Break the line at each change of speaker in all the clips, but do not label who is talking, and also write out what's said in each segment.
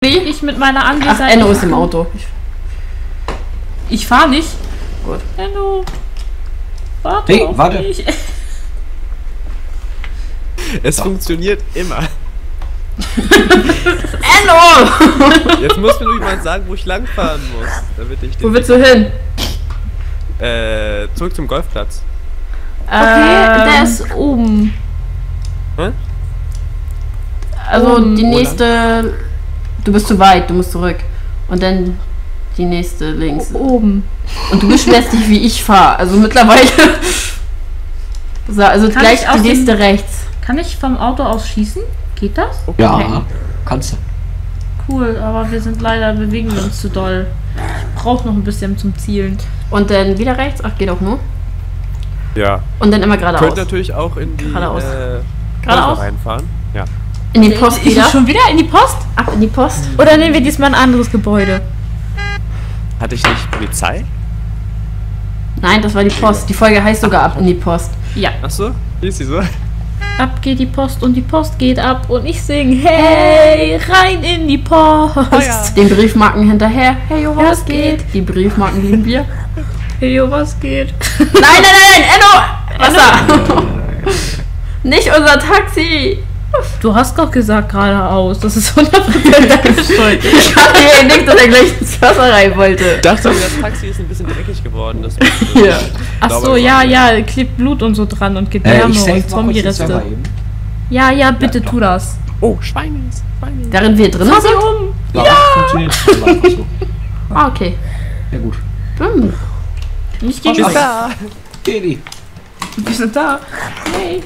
Ich mit meiner Anwesenheit.
Ach, Enno ist im Auto.
Ich fahre nicht.
Gut.
Enno. Warte.
Hey,
auf
warte.
mich.
Es funktioniert immer.
Enno!
Jetzt muss mir nur jemand sagen, wo ich langfahren muss. Damit ich
Wo willst du hin?
zurück zum Golfplatz.
Okay, der ist oben.
Hä?
Also
Oben,
die nächste. Du bist zu weit, du musst zurück. Und dann die nächste links.
Oben.
Und du beschwerst dich, wie ich fahre. Also mittlerweile. So, also
Kann
gleich
ich aus
die nächste
dem-
rechts.
Kann ich vom Auto aus schießen? Geht das?
Ja, kannst du.
Cool, aber bewegen wir uns zu doll. Ich brauche noch ein bisschen zum Zielen.
Und dann wieder rechts. Ach, geht auch nur.
Ja.
Und dann immer
Könnt
geradeaus.
natürlich auch in die
Geradeaus.
Häuser
Geradeaus?
reinfahren. Ja.
In die Post
Ist
wieder.
es schon wieder in die Post?
Ab in die Post.
Oder nehmen wir diesmal ein anderes Gebäude?
Hatte ich nicht Polizei?
Nein, das war die Post. Die Folge heißt sogar Ab in die Post.
Ja.
Achso, wie ist die so?
Ab geht die Post und die Post geht ab und ich sing hey, rein in die Post.
Den Briefmarken hinterher. Hey, jo, was
Ja,
geht? Die Briefmarken lieben wir.
Hey, jo, was geht?
Nein, Enno! Wasser! Nicht unser Taxi!
Du hast doch gesagt geradeaus, das ist 100% deine Schuld.
Ich hatte hier nicht, dass er gleich ins Wasser rein wollte.
Ich dachte, das Taxi ist ein bisschen dreckig geworden. Das
Ja.
Ach so, ja, klebt Blut und so dran und Gedärme
Ich
und
save mal kurz den
Zombie-Reste.
Server eben.
Ja, bitte tu das.
Oh, Schweines.
Während wir drin
Fahr sie
sind?
um.
Ja, funktioniert schon einfach so.
Ah, okay.
Ja gut.
Ich geh
Ach,
weg.
Da.
Deli.
Wir sind da. Hey.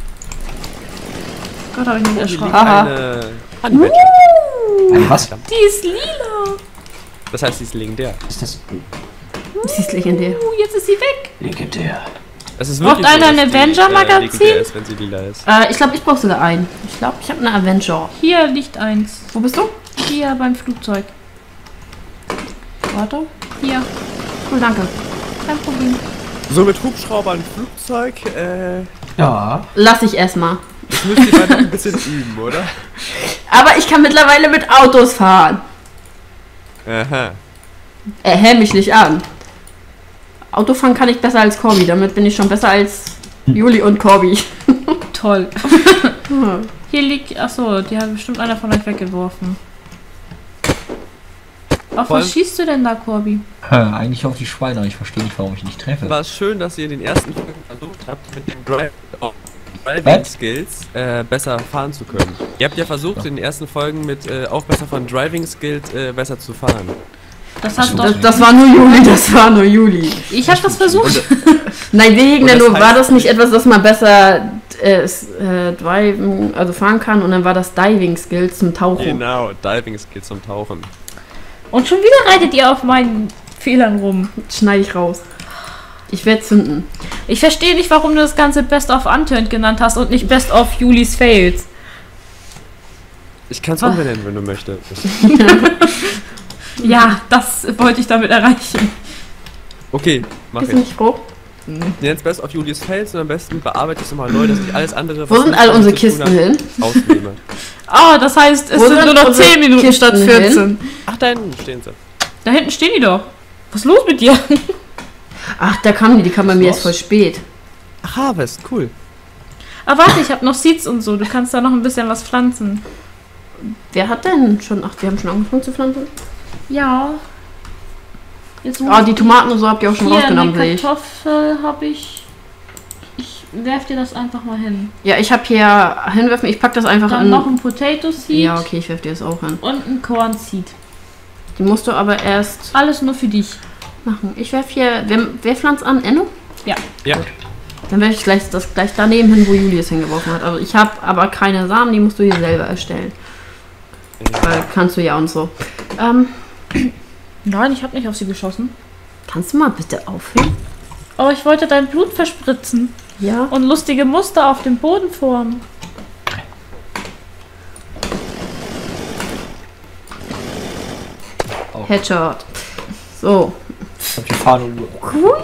Gott, hab ich mich erschrocken.
Aha.
Eine Handwäsche.
Eine was?
Die ist lila.
Das heißt, sie ist legendär.
Ist das
Sie ist legendär.
Jetzt ist sie weg.
legendär?
Es ist
Braucht
wirklich
einer ein
dass die,
Avenger-Magazin?
legendär ist, wenn sie lila ist.
Ich glaube, ich brauche sogar einen. Ich glaube, ich habe eine Avenger.
Hier liegt eins.
Wo bist du?
Hier beim Flugzeug.
Warte.
Hier.
Cool, danke.
Kein Problem.
So mit Hubschrauber und Flugzeug,
Ja.
Lass ich erstmal.
das müsst ihr mal noch ein bisschen üben, oder?
Aber ich kann mittlerweile mit Autos fahren.
Aha.
Häll mich nicht an. Autofahren kann ich besser als Corby. Damit bin ich schon besser als Juli und Corby.
Toll. Hier liegt. Achso, die hat bestimmt einer von euch weggeworfen. Auf
Voll.
was schießt du denn da, Corby?
Eigentlich auf die Schweine. Ich verstehe nicht, warum ich nicht treffe.
War es schön, dass ihr in den ersten Folgen versucht habt, mit den Driving Skills besser fahren zu können. Ihr habt ja versucht, in den ersten Folgen mit Aufbesser von Driving Skills besser zu fahren.
Das hat doch.
Das war nur Juli, das war nur Juli.
Ich hab das versucht.
Nein, wegen
Und
der
das
nur, war
heißt
das nicht etwas, dass man besser driven, also fahren kann und dann war das Diving Skills zum Tauchen.
Genau, Diving Skills zum Tauchen.
Und schon wieder reitet ihr auf meinen Fehlern rum.
Schneide ich raus. Ich werde zünden.
Ich verstehe nicht, warum du das Ganze Best of Unturned genannt hast und nicht Best of Julis Fails.
Ich kann es umbenennen, wenn du möchtest.
Ja, das wollte ich damit erreichen.
Okay, mach
Bist du
ich.
nicht froh?
Jetzt best auf Julius Fails und am besten bearbeite ich es nochmal neu, dass ich alles andere.
Wo
was
sind
nicht
all
damit
unsere
zu tun
Kisten hin?
hat, ausnehme.
Oh, das heißt, es
Wo
sind
sind
nur noch
unsere
10 Minuten
Kisten
statt 14.
Ach, da hinten stehen sie.
Da hinten stehen die doch. Was ist los mit dir?
Ach, da kam die kam bei mir erst voll spät.
Ach, Harvest, cool.
Aber warte, ich habe noch Seeds und so. Du kannst da noch ein bisschen was pflanzen.
Wer hat denn schon? Ach, wir haben schon angefangen zu pflanzen.
Ja. Jetzt muss
Ah, die Tomaten und so habt ihr auch schon
hier
rausgenommen, sehe
eine
ich.
Kartoffel habe ich. Ich werf dir das einfach mal hin.
Ja, ich habe hier hinwerfen. Ich pack das einfach
Dann
in.
noch ein Potato Seed
Ja, okay, ich werf dir das auch hin.
und ein Corn Seed.
Die musst du aber erst
Alles nur für dich.
machen. Ich werf hier. Wer pflanzt an? Enno?
Ja.
Dann werfe ich gleich daneben hin, wo Juli es hingeworfen hat. Also ich habe aber keine Samen, die musst du hier selber erstellen. Weil kannst du ja und so.
Nein, ich habe nicht auf sie geschossen.
Kannst du mal bitte aufhören?
Oh, ich wollte dein Blut verspritzen
Ja.
und lustige Muster auf dem Boden formen.
Headshot. So.
Ich hab die Fahne um.
Hui.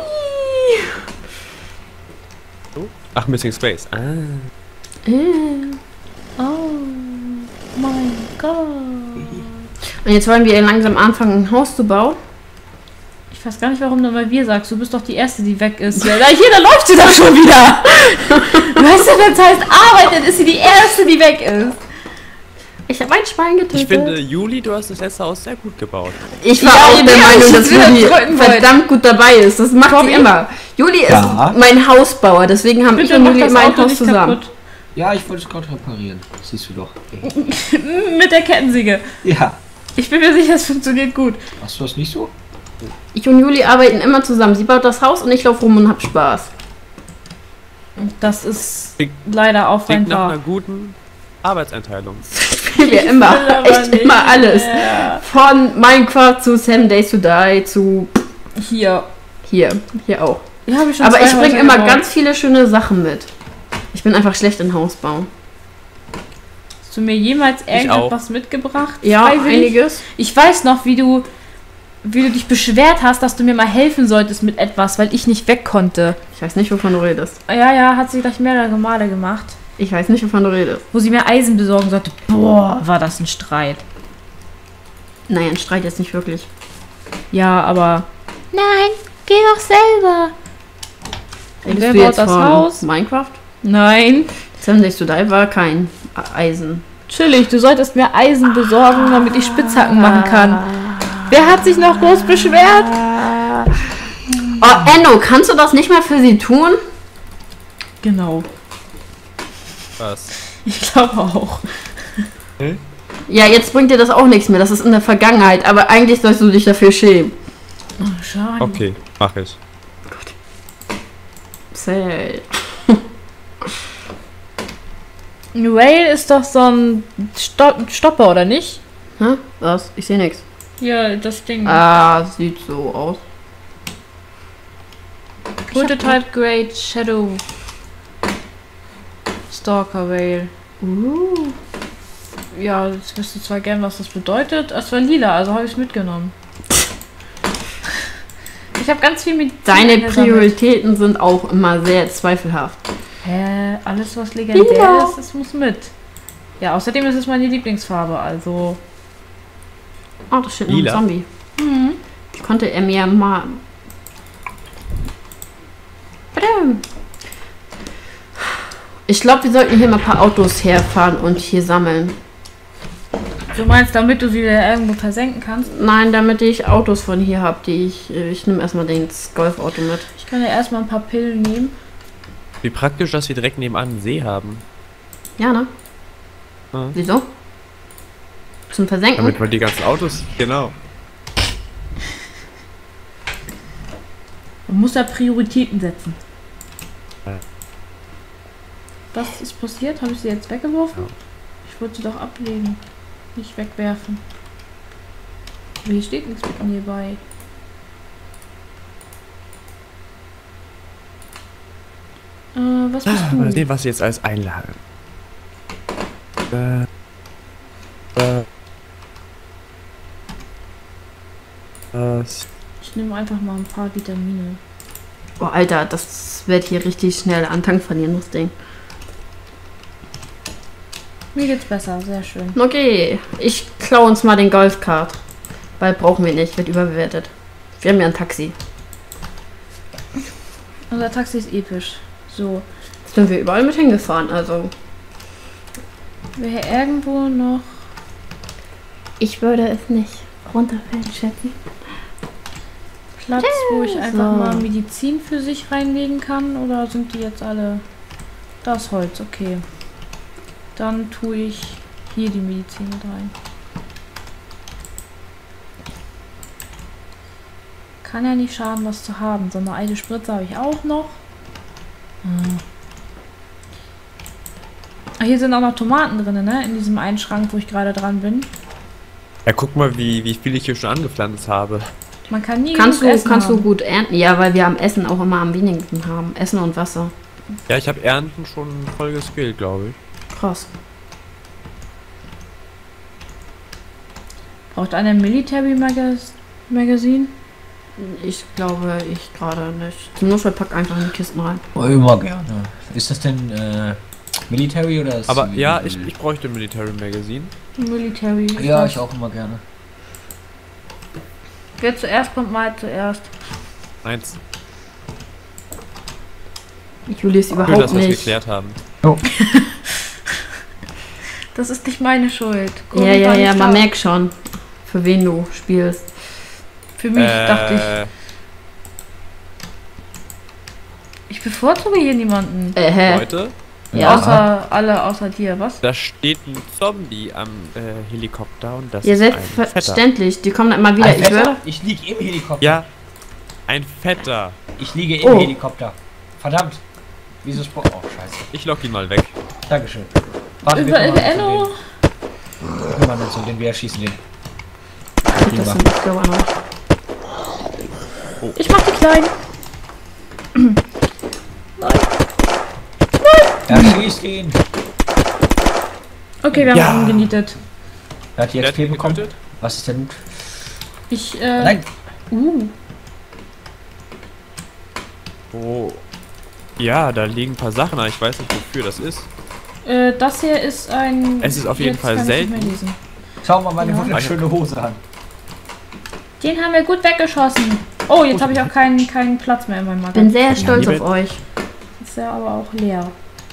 Ach, Missing Space. Ah.
Äh.
Oh mein Gott.
Und jetzt wollen wir langsam anfangen, ein Haus zu bauen.
Ich weiß gar nicht, warum du mal wir sagst. Du bist doch die Erste, die weg ist. Ja, hier, da läuft sie doch schon wieder. Weißt du, wenn es heißt Arbeit, dann ist sie die Erste, die weg ist.
Ich habe ein Schwein getötet.
Ich finde, Juli, du hast das letzte Haus sehr gut gebaut.
Ich war auch der Meinung, dass Juli verdammt gut dabei ist. Das macht sie immer. Juli ist mein Hausbauer, deswegen haben ich und Juli immer ein Haus zusammen.
Kaputt. Ja, ich wollte es gerade reparieren. Das siehst du doch.
Mit der Kettensäge.
Ja.
Ich bin mir sicher, es funktioniert gut.
Machst du das nicht so?
Ich und Juli arbeiten immer zusammen. Sie baut das Haus und ich laufe rum und hab Spaß.
Das ist leider auch
Klingt nach
einfach.
einer guten Arbeitseinteilung.
Wir immer, echt
nicht
immer alles.
mehr.
Von Minecraft zu 7 Days to Die zu
Hier.
hier auch.
Ja, hab ich schon
Aber
zwei
ich bringe
Häuser
immer
gebaut.
ganz viele schöne Sachen mit. Ich bin einfach schlecht in Hausbau.
Hast du mir jemals
auch.
irgendetwas mitgebracht?
Ja,
Freiwillig?
einiges.
Ich weiß noch, wie du dich beschwert hast, dass du mir mal helfen solltest mit etwas, weil ich nicht weg konnte.
Ich weiß nicht, wovon du redest.
Ja, hat sie gleich mehrere Male gemacht.
Ich weiß nicht, wovon du redest.
Wo sie mir Eisen besorgen sollte. Boah, war das ein Streit.
Naja, ein Streit jetzt nicht wirklich.
Ja, aber... Nein, geh doch selber. Und wer
du
baut
jetzt
das
von
Haus?
Minecraft?
Nein.
7 Days to Die war kein Eisen.
Chillig, du solltest mir Eisen besorgen, damit ich Spitzhacken machen kann. Wer hat sich noch groß beschwert?
Oh, Enno, kannst du das nicht mal für sie tun?
Genau.
Was?
Ich glaube auch.
Ja, jetzt bringt dir das auch nichts mehr. Das ist in der Vergangenheit. Aber eigentlich sollst du dich dafür schämen.
Oh, schade.
Okay, mach ich.
Zäh.
Ein Rail ist doch so ein Stopper, oder nicht?
Hä? Was? Ich sehe nichts.
Ja, das Ding.
Ah, sieht so aus.
Prototype Great Shadow Stalker Rail. Ja, jetzt wüsste zwar gern, was das bedeutet. Es war lila, also habe ich es mitgenommen. Ich habe ganz viel mit...
Deine Prioritäten sind auch immer sehr zweifelhaft.
Hä? Alles, was legendär ist, das muss mit. Ja, außerdem ist es meine Lieblingsfarbe, also...
Oh, da steht noch ein
Lila.
Zombie. Ich konnte er mir mal... Badam. Ich glaube, wir sollten hier mal ein paar Autos herfahren und hier sammeln.
Du meinst, damit du sie irgendwo versenken kannst?
Nein, damit ich Autos von hier habe, die ich nehme erstmal das Golfauto mit.
Ich kann ja erstmal ein paar Pillen nehmen.
Wie praktisch, dass wir direkt nebenan einen See haben.
Ja, ne?
Ja.
Wieso? Zum Versenken?
Damit man die ganzen Autos... Genau.
Man muss ja Prioritäten setzen.
Ja.
Was ist passiert? Habe ich sie jetzt weggeworfen?
Ja.
Ich wollte sie doch ablegen. Nicht wegwerfen. Aber hier steht nichts mit mir bei. Was bist du?
Mal sehen, was sie jetzt alles einladen.
Ich nehme einfach mal ein paar Vitamine.
Oh, Alter, das wird hier richtig schnell an Tank verlieren, das Ding.
Mir geht's besser, sehr schön.
Okay, ich klaue uns mal den Golfkart. Weil brauchen wir nicht, wird überbewertet. Wir haben ja ein Taxi.
Unser Taxi ist episch. So.
Jetzt sind wir überall mit hingefahren, also.
Wäre hier irgendwo noch
Ich würde es nicht runterfällen, schätzen.
Platz, wo ich einfach
so.
mal Medizin für sich reinlegen kann? Oder sind die jetzt alle... Das Holz, okay. Dann tue ich hier die Medizin mit rein. Kann ja nicht schaden, was zu haben. So eine alte Spritze habe ich auch noch. Ah, hier sind auch noch Tomaten drin, ne? In diesem einen Schrank, wo ich gerade dran bin.
Ja, guck mal, wie viel ich hier schon angepflanzt habe.
Man kann nie
Kannst
genug Essen
du
haben.
gut ernten? Ja, weil wir am Essen auch immer am wenigsten haben. Essen und Wasser.
Ja, ich habe Ernten schon voll geskillt, glaube ich.
Krass.
Braucht einer ein Military Magazin?
Ich glaube, ich gerade nicht. Zum Notfall pack einfach in die Kisten rein.
Oh, immer gerne. Ist das denn Military oder ist
Aber
Civil?
ja, ich bräuchte ein Military Magazine.
Military.
Ja, ich auch immer gerne.
Wer zuerst kommt, mal zuerst.
1.
Julius
Schön, dass
überhaupt
wir es
nicht.
geklärt haben.
Das ist nicht meine Schuld.
Ja,
Cory war
ja,
nicht
man
da.
merkt schon, für wen du spielst.
Für mich, dachte ich. Ich bevorzuge hier niemanden.
Leute,
Ja.
Außer dir, was?
da steht ein Zombie am Helikopter und das
Ja,
ist ein Fetter.
selbstverständlich. Die kommen immer wieder.
Ein
Ich
Fetter?
würde.
Ich liege im Helikopter.
Ja, ein Fetter.
Ich liege im
Oh.
Helikopter. Verdammt. Wieso Spruch? Oh, scheiße.
Ich lock ihn mal weg.
Dankeschön. Warte,
Über Enno.
Wir kümmern uns um den, wir erschießen den.
Das sind ich glaube auch noch.
Ich mach die kleinen.
Erschießt ihn.
Okay, wir
Ja.
haben ihn genietet.
Er hat die
Wer hat
XP
ihn
bekommen.
getötet?
Was ist denn?
Ich,
Nein.
Oh. Ja, da liegen ein paar Sachen, aber ich weiß nicht, wofür das ist.
Das hier ist ein...
Es ist auf jeden
Jetzt
Fall
kann ich nicht mehr
selten.
lesen.
Schau mal meine
Ja.
wunderschöne Hose an.
Den haben wir gut weggeschossen. Oh, jetzt habe ich auch keinen Platz mehr in meinem
Ich bin
Magazin.
sehr stolz
liebe-
auf euch.
Ist ja aber auch leer.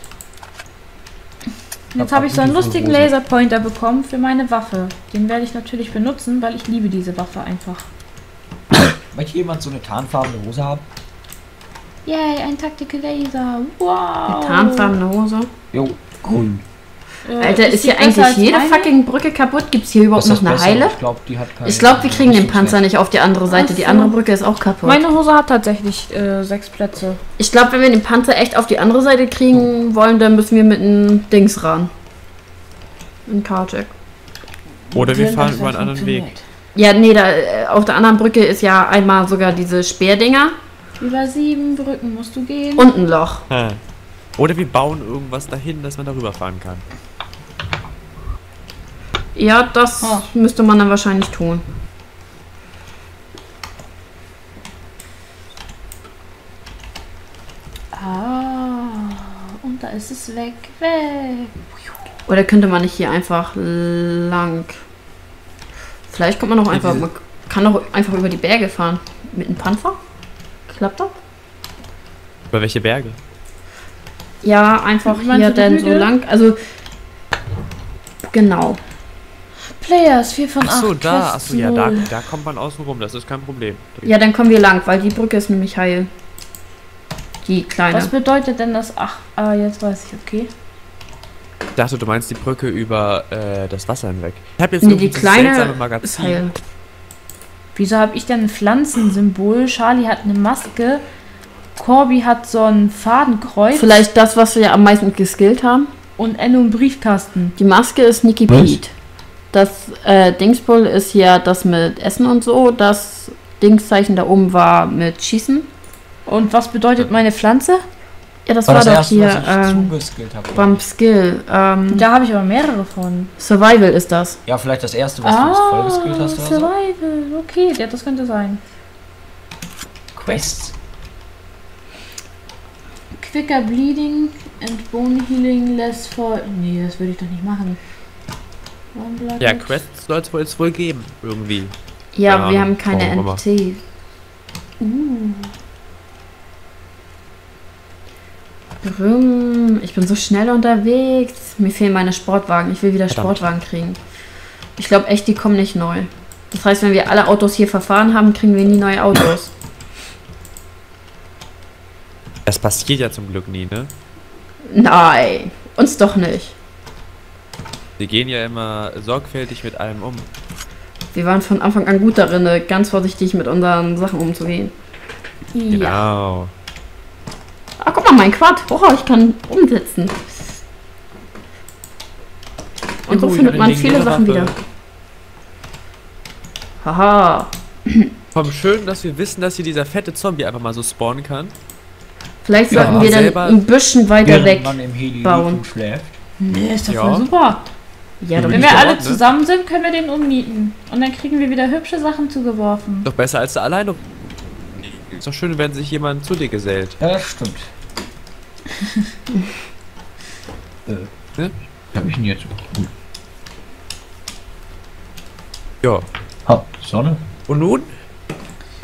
hab
Jetzt habe ich so einen
beautiful
lustigen
Hose.
Laserpointer bekommen für meine Waffe. Den werde ich natürlich benutzen, weil ich liebe diese Waffe einfach.
Möchte jemand so eine tarnfarbene Hose haben?
Yay, ein Tactical Laser. Wow.
Eine tarnfarbene Hose.
Jo, grün.
Alter, ist
die
hier
besser
eigentlich
als
jede
meine?
fucking Brücke kaputt? Gibt's hier überhaupt
Ist das
noch eine
besser?
Heile?
Ich glaube, die hat keine.
Ich glaube, wir kriegen den Panzer nicht auf die andere Seite.
Ach
Die
so.
andere Brücke ist auch kaputt.
Meine Hose hat tatsächlich 6 Plätze.
Ich glaube, wenn wir den Panzer echt auf die andere Seite kriegen wollen, dann müssen wir mit einem Dings ran. Ein Carjack.
Oder wir
Wenn
fahren
das
über einen
dann
anderen Weg.
funktioniert.
Ja, nee, da auf der anderen Brücke ist ja einmal sogar diese Speerdinger
Über 7 Brücken musst du gehen.
und ein Loch.
Oder wir bauen irgendwas dahin, dass man darüber fahren kann.
Ja, das
Oh.
müsste man dann wahrscheinlich tun.
Und da ist es weg. Weg.
Oder könnte man nicht hier einfach lang? Vielleicht kommt man noch einfach. Man kann doch einfach über die Berge fahren. Mit einem Panzer? Klappt das?
Über welche Berge?
Ja, einfach
Meinst
hier
du die
dann so
Hügel?
lang. Also. Genau.
Players 4 von 8.
Achso, da.
Quests
Achso, ja, da,
0.
da kommt man außen rum. Das ist kein Problem.
Ja, dann kommen wir lang, weil die Brücke ist nämlich heil. Die kleine.
Was bedeutet denn das? Ach, jetzt weiß ich, okay.
Ich dachte, du meinst die Brücke über das Wasser hinweg. Ich habe jetzt
Nee,
irgendwie
die
dieses
kleine
seltsame
ist
Magazin.
heil.
Wieso habe ich denn ein Pflanzensymbol? Charlie hat eine Maske. Corby hat so ein Fadenkreuz.
Vielleicht das, was wir am meisten geskillt haben.
Und Enno einen Briefkasten.
Die Maske ist Nicky
Was?
Pete. Das Dingsbull ist ja das mit Essen und so. Das Dingszeichen da oben war mit Schießen.
Und was bedeutet meine Pflanze?
Ja, das
War
war,
das
doch
erste,
hier
was ich zugeskillt habe.
beim Skill.
Da habe ich aber mehrere von.
Survival ist das.
Ja, vielleicht das erste, was du voll geskillt hast oder so.
Survival. Okay, ja, das könnte sein.
Quests.
Quicker Bleeding and Bone Healing less for... Nee, das würde ich doch nicht machen. One Blood
Ja,
Hit.
Quests soll es wohl geben. Irgendwie.
Ja,
Keine
wir
Ahnung,
haben keine
warum immer.
NT. Ich bin so schnell unterwegs. Mir fehlen meine Sportwagen. Ich will wieder
Verdammt.
Sportwagen kriegen. Ich glaube echt, die kommen nicht neu. Das heißt, wenn wir alle Autos hier verfahren haben, kriegen wir nie neue Autos.
Das passiert ja zum Glück nie, ne?
Nein, uns doch nicht.
Wir gehen ja immer sorgfältig mit allem um.
Wir waren von Anfang an gut darin, ganz vorsichtig mit unseren Sachen umzugehen.
Ja.
Genau.
Ah, guck mal, mein Quad. Oh, ich kann umsetzen. Und so
Oh, ich
findet
hab
man
eine
viele Sachen wieder.
Waffe.
Haha.
Vom Schön, dass wir wissen, dass hier dieser fette Zombie einfach mal so spawnen kann.
Vielleicht
Ja,
sollten wir dann
selber-
ein bisschen weiter
Während
weg
man im Heli
bauen.
liegt und schläft.
Nee, ist doch
Ja.
voll super.
Ja, doch
Wenn
nicht
wir
vor
alle
Ort, ne?
zusammen sind, können wir den umnieten. Und dann kriegen wir wieder hübsche Sachen zugeworfen.
Doch besser als da alleine. Ist doch schön, wenn sich jemand zu dir gesellt.
Ja, das stimmt.
Ne?
Hab ich denn jetzt?
Ja.
Ha, Sonne?
Und nun?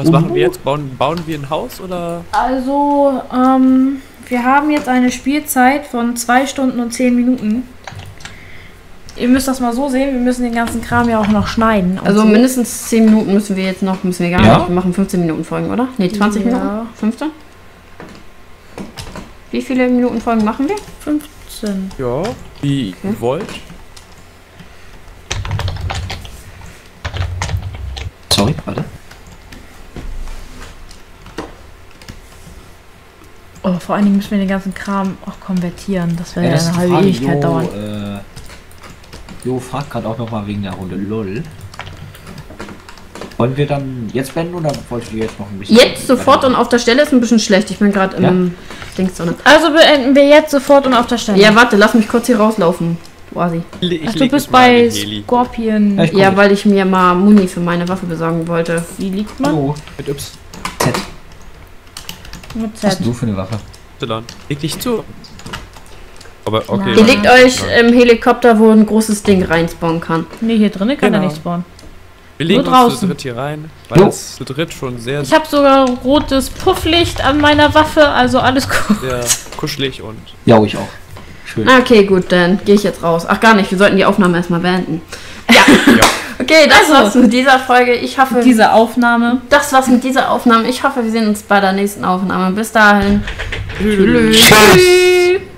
Was machen wir jetzt? Bauen wir ein Haus oder?
Also, wir haben jetzt eine Spielzeit von 2 Stunden und 10 Minuten. Ihr müsst das mal so sehen, wir müssen den ganzen Kram ja auch noch schneiden. und
Also
so.
mindestens 10 Minuten müssen wir gar nicht. Wir machen 15 Minuten Folgen, oder? Ne, 20
Ja.
Minuten? 15? Wie viele Minuten Folgen machen wir?
15.
Ja. Wie ihr wollt.
Sorry, warte.
Oh, vor allen Dingen müssen wir den ganzen Kram auch konvertieren. Das wäre ja
das ist
eine
die
halbe
Frage.
Ewigkeit dauern.
Jo fragt gerade auch nochmal wegen der Runde LOL. Wollen wir dann jetzt beenden oder wolltest du jetzt noch ein bisschen...
Jetzt sofort und auf der Stelle ist ein bisschen schlecht. Ich bin gerade im Dings drin.
Also beenden wir jetzt sofort und auf der Stelle.
Ja, warte, lass mich kurz hier rauslaufen. Du Asi.
Ach, du bist bei Scorpion.
Ja, ich-
Ja, weil ich mir mal Muni für meine Waffe besorgen wollte.
Wie liegt man?
Hallo.
Mit Y.
Z.
Mit
Was
Z.
hast du für eine Waffe?
Leg dich zu. Aber okay.
Nein.
Ihr legt euch im Helikopter, wo ein großes Ding reinspawnen kann.
Nee, hier drinnen kann er
Genau.
nicht spawnen.
Wir legen
Nur
uns
draußen.
zu dritt hier rein, weil
Jo.
das zu dritt schon sehr,
Ich habe sogar rotes Pufflicht an meiner Waffe, also alles gut.
sehr kuschelig und...
Ja, ich auch. Schön.
Okay, gut, dann gehe ich jetzt raus. Ach, gar nicht, wir sollten die Aufnahme erstmal beenden.
Ja.
Okay, das
Also,
war's mit dieser Folge. Ich hoffe,
Diese Aufnahme.
das war's mit dieser Aufnahme. Ich hoffe, wir sehen uns bei der nächsten Aufnahme. Bis dahin.
Tschüss.
Tschüss.